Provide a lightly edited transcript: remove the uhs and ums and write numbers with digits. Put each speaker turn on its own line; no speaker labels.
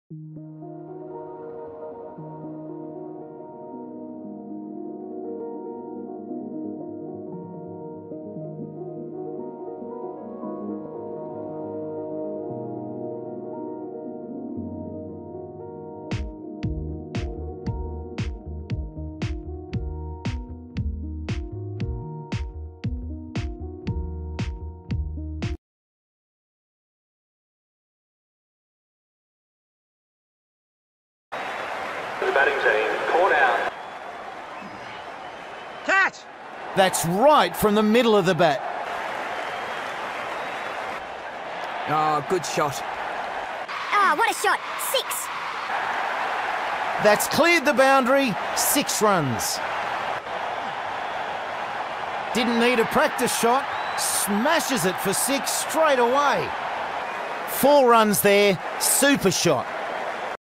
The batting team, caught out.
Catch!
That's right from the middle of the bat.
Oh, good shot.
Ah, what a shot. 6.
That's cleared the boundary, 6 runs. Didn't need a practice shot, smashes it for 6 straight away. 4 runs there, super shot.